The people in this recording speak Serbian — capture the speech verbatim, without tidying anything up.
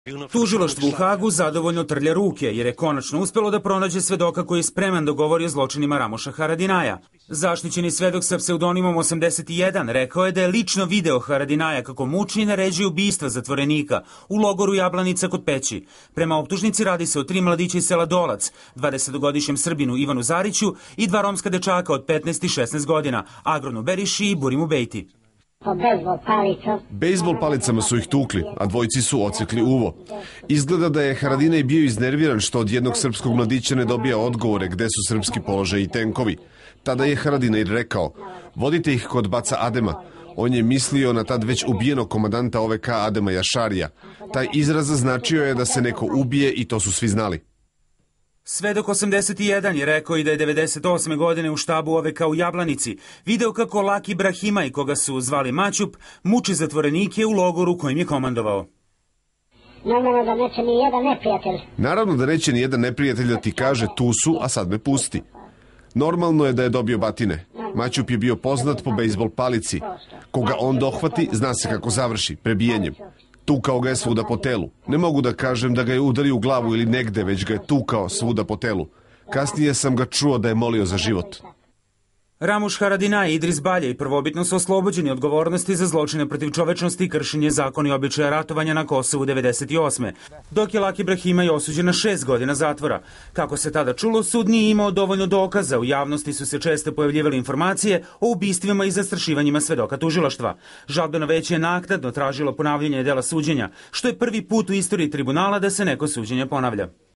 Tužilaštvo u Hagu zadovoljno trlja ruke, jer je konačno uspelo da pronađe svedoka koji je spreman da govori o zločinima Ramoša Haradinaja. Zaštićeni svedok sa pseudonimom osamdeset jedan rekao je da je lično video Haradinaja kako muči i naređuje ubistva zatvorenika u logoru Jablanica kod Peći. Prema optužnici radi se o tri mladića iz sela Dolac, dvadesetogodišnjem Srbinu Ivanu Zariću i dva romska dečaka od petnaest i šesnaest godina, Agronu Beriši i Burimu Bejti. Bejzbol palicama su ih tukli, a dvojci su ocekli uvo. Izgleda da je Haradinaj bio iznerviran što od jednog srpskog mladića ne dobija odgovore gde su srpski položaji i tenkovi. Tada je Haradinaj rekao, vodite ih kod baca Adema. On je mislio na tad već ubijenog komandanta O V K Adema Jašarija. Taj izraz značio je da se neko ubije i to su svi znali. Svedok osamdeset jedan je rekao i da je devedeset osme godine u štabu O V K u Jablanici video kako Laki Brahimaj, koga su zvali Maćup, muči zatvorenike u logoru kojim je komandovao. Normalno da neće ni jedan neprijatelj. Naravno da neće ni jedan neprijatelj da ti kaže tu su, a sad me pusti. Normalno je da je dobio batine. Maćup je bio poznat po bejzbol palici. Koga on dohvati, zna se kako završi, prebijenjem. Tukao ga je svuda po telu. Ne mogu da kažem da ga je udario u glavu ili negde, već ga je tukao svuda po telu. Kasnije sam ga čuo da je molio za život. Ramuš Haradinaj i Idris Baljaj prvobitno su oslobođeni odgovornosti za zločine protiv čovečnosti i kršenje zakona i običaja ratovanja na Kosovu devedeset osme. Dok je Laki Brahimaj osuđen na šest godina zatvora. Kako se tada čulo, sud nije imao dovoljno dokaza. U javnosti su se često pojavljivale informacije o ubistvima i zastrašivanjima svedoka tužilaštva. Žalbeno veće je naknadno tražilo ponavljanje dela suđenja, što je prvi put u istoriji tribunala da se neko suđenje ponavlja.